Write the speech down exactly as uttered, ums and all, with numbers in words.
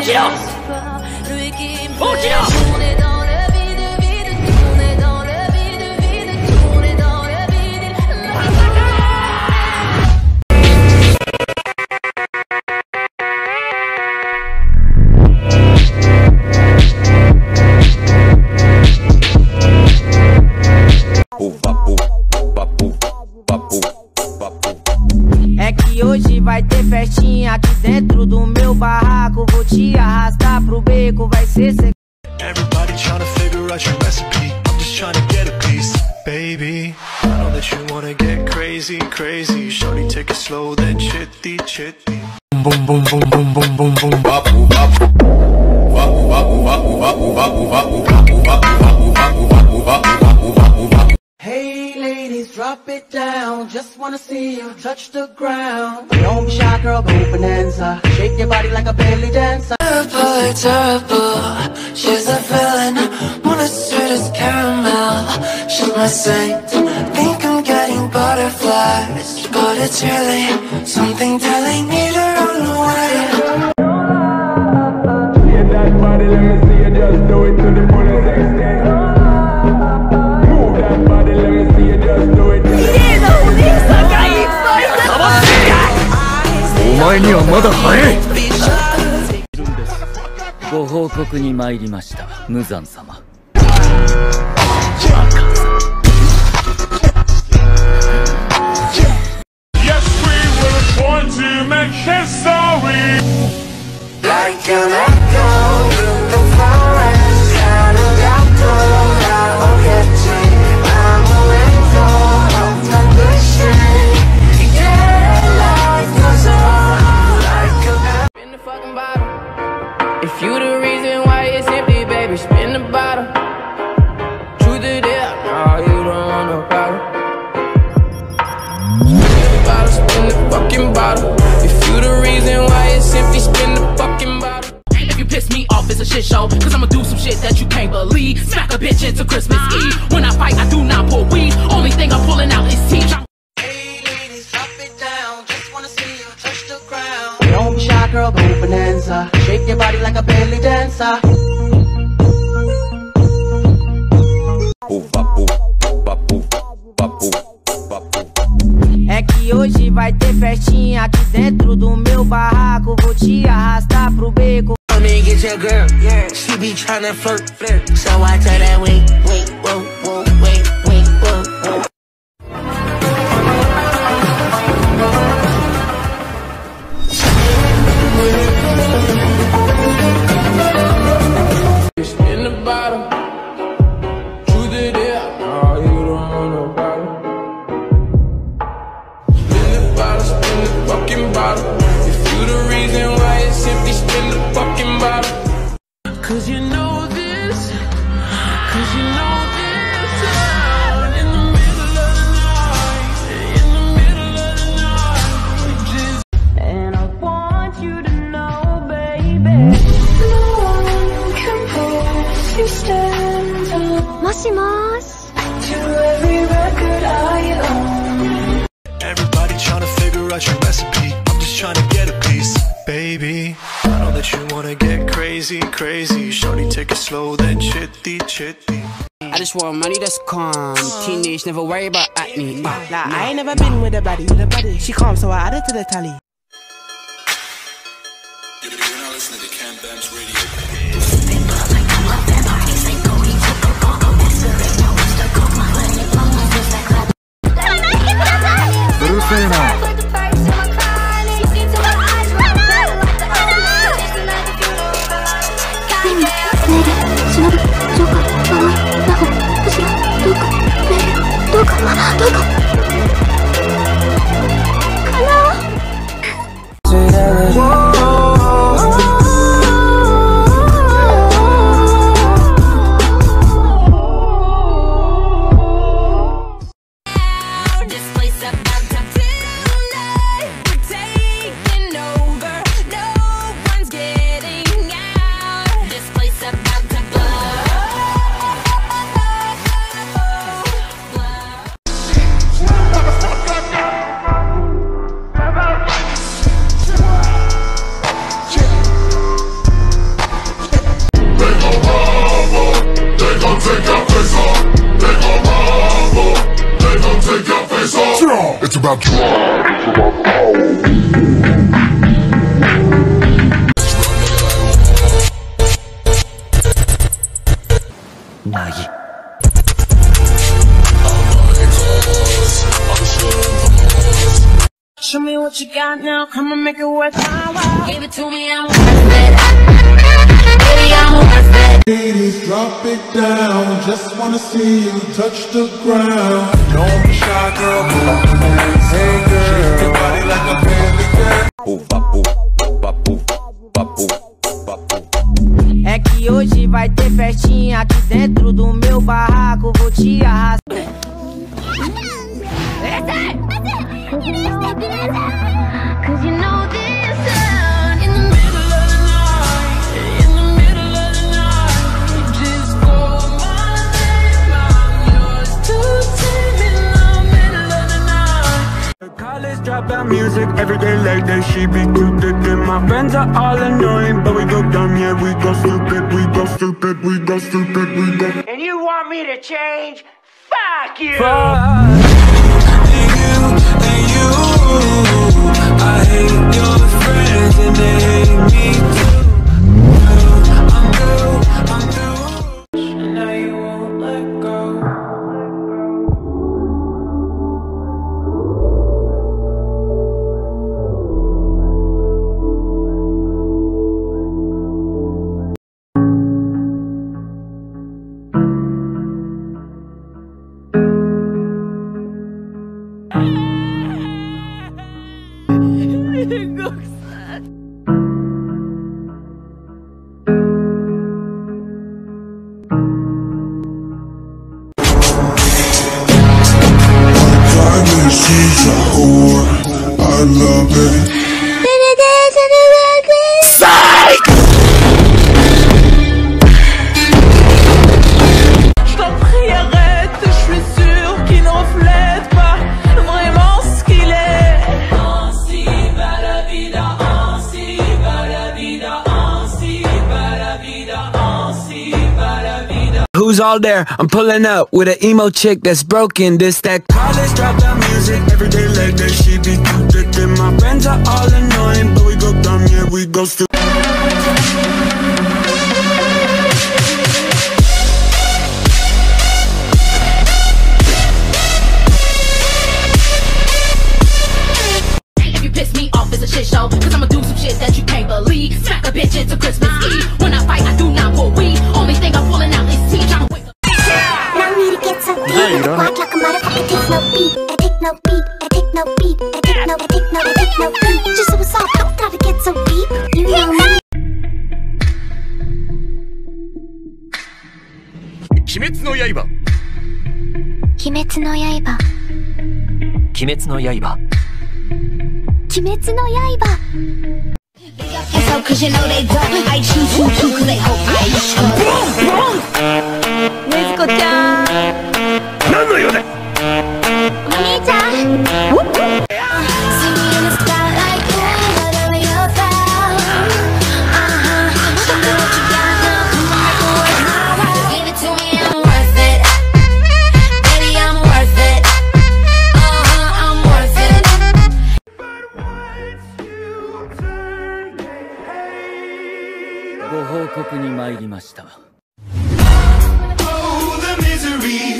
起了！放弃了！ É que hoje vai ter festinha aqui dentro do meu barraco. Vou te arrastar pro beco, vai ser seguro. Everybody trying to figure out your recipe. I'm just trying to get a piece, baby. I know that you wanna get crazy, crazy. Shorty, take it slow, then chitty, chitty. Boom, boom, boom, boom, boom, boom, boom. Wapu, wapu. Wapu, wapu, wapu, wapu, wapu, wapu, wapu, wapu, wapu, wapu, wapu, wapu, wapu, wapu. Hey ladies, drop it down. Just wanna see you touch the ground. Don't be shy, girl, go bonanza. Shake your body like a belly dancer. Terrible, terrible. She's a villain. Wanna sweet as caramel. She's my saint. Think I'm getting butterflies, but it's really something telling me to run away. Yeah, that body, let me see you just do it to the fullest extent. Move that body, let me see you just do it to the fullest extent. お前にはまだ早い。 ご報告に参りました、無惨様。 To make history. Like an echo in the forest, out of outdoor, I'm catching. I'm a window of my vision. Yeah, life goes on like a. Spin the fucking bottle. If you the reason why it's empty, baby, spin the bottle. Truth is there, no, you don't want no problem. Spin the fucking bottle. If you the reason why it's empty, spin the fucking bottle. If you piss me off, it's a shit show. Cause I'ma do some shit that you can't believe. Smack a bitch into Christmas Eve. When I fight, I do not pull weed. Only thing I'm pulling out is teeth. Hey ladies, drop it down. Just wanna see you touch the ground. Don't be shy, girl, go bonanza. Shake your body like a belly dancer. É que hoje vai ter festinha aqui dentro do meu barraco. Vou te arrastar pro beco. Come and get your girl, yeah. She be tryna flirt, flirt. So I tell that wait, wait, whoa, whoa, wait, wait, whoa, whoa. Spin the bottle. Truth is there, no, you don't want no problem. Spin the fucking bottle. If you the reason why it's empty, spin the fucking bottle. Cause you know this, cause you know this, yeah. In the middle of the night, in the middle of the night, just. And I want you to know, baby, no one compares to stand alone. Moshi mosh. To every record I own. Everybody trying to figure out your recipe. I'm just trying to get a piece, baby. I know that you wanna get crazy, crazy. Shorty, take it slow, then chitty, chitty. I just want money that's calm. Teenage, never worry about acne. Nah, I ain't never been with a baddie. With a baddie. She calm, so I added to the tally. You're now listening to Cam Bams Radio. I drive, it's about the power. Nagi. Show me what you got now, come and make it worth my while. Give it to me, I'm worth it. Baby, I'm worth it. Ladies, drop it down. Just wanna see you touch the ground. Don't be shy, girl. Hey, girl. Shake your body like a belly dance. É que hoje vai ter festinha aqui dentro do meu barraco. Vou te arrastar. Cause you know this sound In the middle of the night, in the middle of the night, just call my name, I'm yours to take in the middle of the night. College dropout music, everyday like that, she be too thick. And my friends are all annoying, but we go dumb, yeah, we go stupid, we go stupid, we go stupid, we go. And you want me to change? Fuck you! Fuck. I hate your friends and they hate me too. I'm through, I'm through. And now you won't let go. She's a whore, I love it. Psych! Je t'en prie, arrête, je suis sûr qu'il ne reflète pas vraiment ce qu'il est. Ainsi va la vida, ainsi va la vida, ainsi va la vida, ainsi va la vida. Who's all there? I'm pulling up with an emo chick that's broken. This that college dropout music, everyday like that, she be too thick. And my friends are all annoying, but we go dumb, yeah, we go stupid. If you piss me off, it's a shit show, cause I'ma do some shit that you can't believe. Smack a bitch into Christmas Eve. When I fight, I do not pull weed. Only thing I'm pulling out is tea. Trying to wake up. Not me to get so deep. Walk like a motherfucker, take no beat. I take no beat, I take no beat. I take no, I take no, I take no beat. Just so it's all, don't try to get so deep. You know me. 鬼滅の刃鬼滅の刃鬼滅の刃鬼滅の刃 And so cause you know they don't I choose you too cause they hope I choose ねずこちゃん何の用だお兄ちゃんご報告に参りました。 Oh, the misery.